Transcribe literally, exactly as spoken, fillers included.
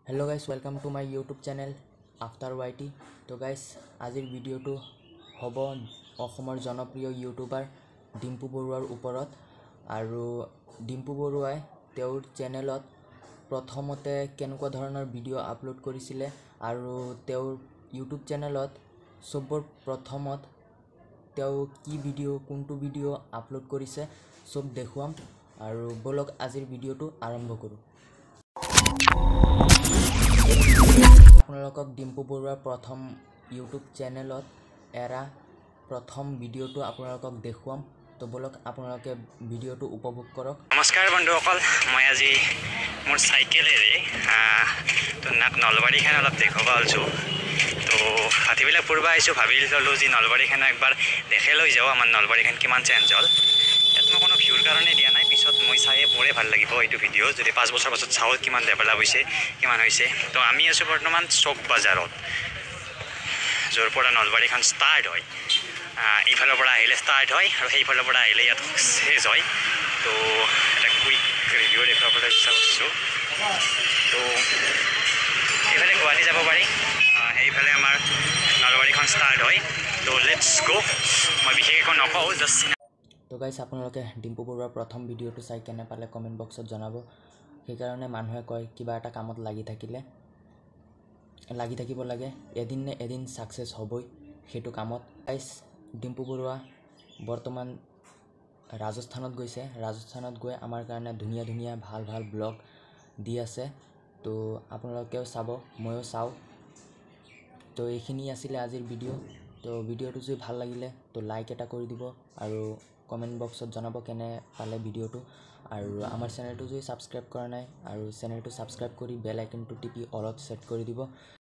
Hello guys welcome to my YouTube channel after YT. तो guys आजिर video हब अखोमर जनप्रिय यूट्यूबार डिम्पू बरुवार ऊपरत। आरु डिम्पू बरुवाई तेउर चेनेलत प्रथमते केनेकुवा धৰণৰ भिडिओ आपलोड करिसिले आरु तेउर यूट्यूब चेनेलत सबर प्रथमत तेउ की भिडिओ कोनटो भिडिओ आपलोड करिसे सब देखुवाम। आरु बोलक आजिर भिडिओ आरम्भ करूँ। आपनालोকক डिम्पू बरुवार प्रथम यूट्यूब चेनेलत एरा प्रथम भिडिओ आपनालोকক देखुवाम। तो बोलक आपनालोके भिडिओ उपभोग करक। नमस्कार बंधुসকল, मैं आज मोर साइकेलेरे तो नाक नलबारीखान अलप देखा ओलছো। तो हाथीबिलाक पूर्वा आइसो भाबी ललो जी नलबारीखान एकबार देखे लै जाओ आमार नलबारीखान किमान चेंज हल। यात मैं कोनो भिउर कारणे दिया नाइ, पिছত मैं चाइए मोरे ভাল লাগিব এইটো ভিডিও। যদি पाँच বছৰ পাছত চাও কিমান ডেভেলপ হৈছে কিমান হৈছে। তো আমি আছো বৰ্তমান চক বাজাৰত, जोर পৰা नलबारीखान स्टार्ट হয়। इफाলৰ পৰা আহিলে स्टार्ट হয় আৰু সেইফালৰ পৰা আহিলে ইয়াত শেষ হয়। तो এটা কুইক ৰিভিউ দেখাবলৈ চেষ্টা কৰিছো। তো এইফালে গুৱাহাটী যাব পাৰি, সেইফালে আমাৰ নলবাৰীখন স্টাৰ্ট হয়। তো লেটস গো। মই বিশেষ একো নকওঁ, জাষ্ট तो गाइस आपनालोके डिम्पू बरुवार प्रथम भिडिओ चाइ केने पाले कमेन्ट बक्सत जनाब। সেইকাৰণে মানুহে কয় কিবা এটা কামত লাগি থাকিলে লাগি থাকিব লাগে, এদিন নে এদিন সাকসেস হবই সেইটো কামত। গাইস ডিম্পু বৰুৱা বৰ্তমান ৰাজস্থানত গৈছে। ৰাজস্থানত গৈ আমাৰ কাৰণে ধুনীয়া ধুনীয়া ভাল ভাল ব্লগ দি আছে। তো আপোনালোকেও চাব, ময়ো চাওঁ। তো এইখিনি আছিলে আজিৰ ভিডিঅ'। তো ভিডিঅ'টো যদি ভাল লাগিলে তো লাইক এটা কৰি দিব আৰু কমেণ্ট বক্সত জনাব কেনে পালে ভিডিঅ'টো। আৰু আমাৰ চেনেলটো যদি ছাবস্ক্ৰাইব কৰা নাই আৰু চেনেলটো ছাবস্ক্ৰাইব কৰি বেল আইকনটো টিপি অলত সেট কৰি দিব।